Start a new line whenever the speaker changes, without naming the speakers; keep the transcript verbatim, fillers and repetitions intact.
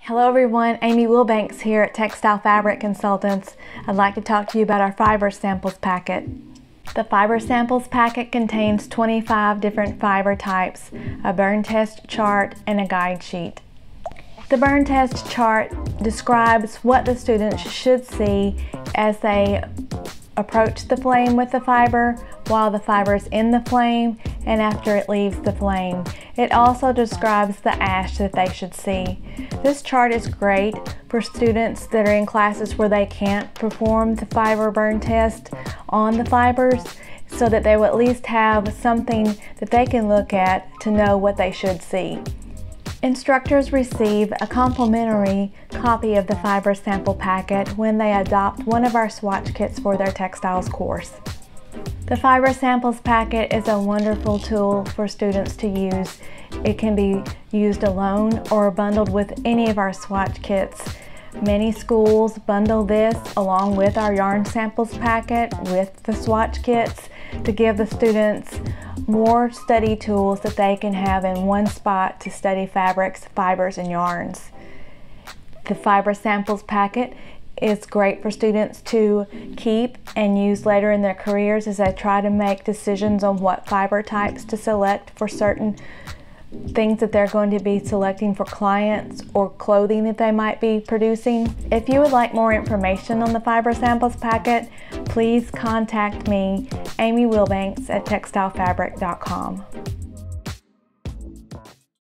Hello everyone, Amy Wilbanks here at Textile Fabric Consultants. I'd like to talk to you about our fiber samples packet. The fiber samples packet contains twenty-five different fiber types, a burn test chart, and a guide sheet. The burn test chart describes what the students should see as they approach the flame with the fiber, while the fiber is in the flame, and after it leaves the flame. It also describes the ash that they should see. This chart is great for students that are in classes where they can't perform the fiber burn test on the fibers, so that they will at least have something that they can look at to know what they should see. Instructors receive a complimentary copy of the fiber sample packet when they adopt one of our swatch kits for their textiles course. The fiber samples packet is a wonderful tool for students to use. It can be used alone or bundled with any of our swatch kits. Many schools bundle this along with our yarn samples packet with the swatch kits to give the students more study tools that they can have in one spot to study fabrics, fibers, and yarns. The fiber samples packet is great for students to keep and use later in their careers as they try to make decisions on what fiber types to select for certain things that they're going to be selecting for clients or clothing that they might be producing. If you would like more information on the fiber samples packet, please contact me, Amy Wilbanks, at textile fabric dot com.